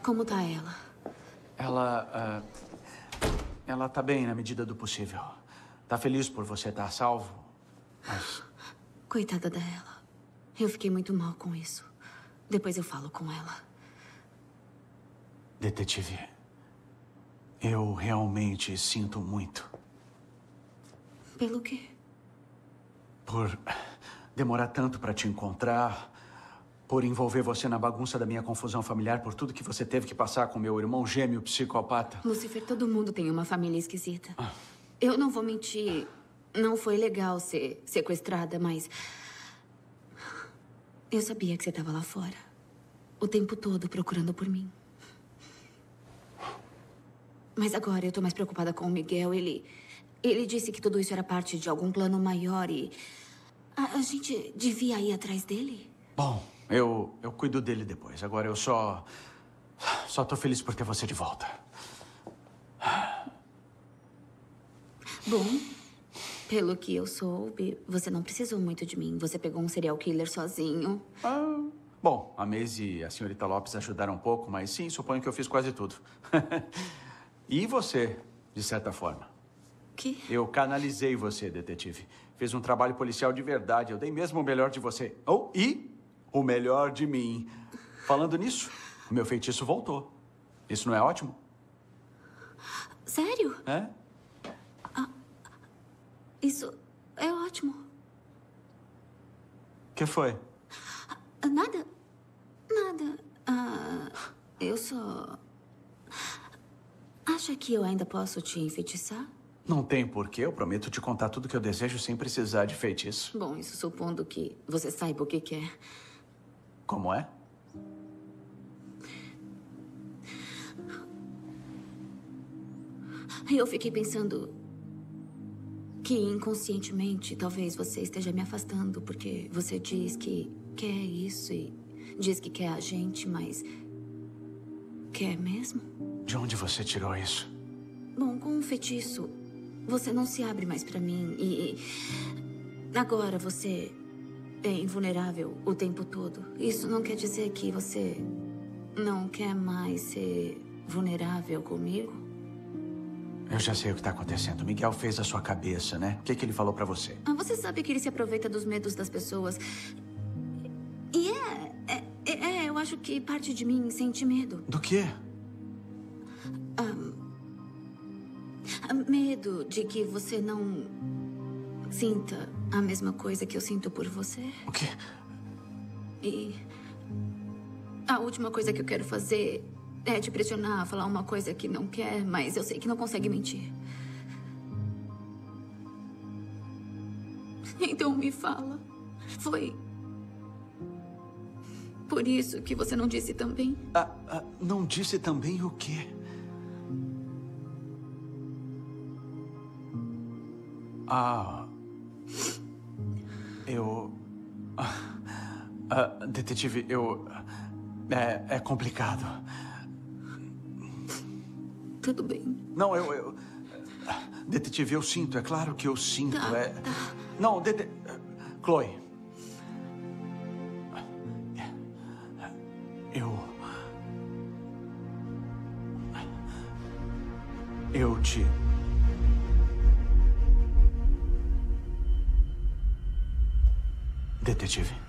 Como tá ela? Ela tá bem na medida do possível. Tá feliz por você estar salvo, mas... Coitada dela. Eu fiquei muito mal com isso. Depois eu falo com ela. Detetive, eu realmente sinto muito. Pelo quê? Por demorar tanto pra te encontrar, por envolver você na bagunça da minha confusão familiar, por tudo que você teve que passar com meu irmão gêmeo psicopata. Lucifer, todo mundo tem uma família esquisita. Eu não vou mentir. Não foi legal ser sequestrada, mas... eu sabia que você estava lá fora. O tempo todo procurando por mim. Mas agora eu tô mais preocupada com o Miguel. Ele disse que tudo isso era parte de algum plano maior e... A gente devia ir atrás dele? Bom, eu cuido dele depois. Agora eu só tô feliz por ter você de volta. Bom, pelo que eu soube, você não precisou muito de mim. Você pegou um serial killer sozinho. Bom, a Maisie e a senhorita Lopes ajudaram um pouco, mas sim, suponho que eu fiz quase tudo. E você, de certa forma. Que? Eu canalizei você, detetive. Fiz um trabalho policial de verdade. Eu dei mesmo o melhor de você. E o melhor de mim. Falando nisso, o meu feitiço voltou. Isso não é ótimo? Sério? É? Isso é ótimo. O que foi? Nada. Nada. Eu só... Acha que eu ainda posso te enfeitiçar? Não tem porquê. Eu prometo te contar tudo que eu desejo sem precisar de feitiço. Bom, isso supondo que você saiba o que quer. Como é? Eu fiquei pensando que inconscientemente talvez você esteja me afastando porque você diz que quer isso e diz que quer a gente, mas quer mesmo? De onde você tirou isso? Bom, com um feitiço, você não se abre mais pra mim e agora você é invulnerável o tempo todo. Isso não quer dizer que você não quer mais ser vulnerável comigo? Eu já sei o que está acontecendo. Miguel fez a sua cabeça, né? O que ele falou pra você? Você sabe que ele se aproveita dos medos das pessoas. E eu acho que parte de mim sente medo. Do quê? Medo de que você não sinta a mesma coisa que eu sinto por você. O quê? E a última coisa que eu quero fazer é te pressionar a falar uma coisa que não quer, mas eu sei que não consegue mentir. Então me fala. Foi por isso que você não disse também? Não disse também o quê? Detetive, é complicado. Tudo bem. Não, detetive, eu sinto. É claro que eu sinto. Tá. Não, Chloe. Eu te... Detetive.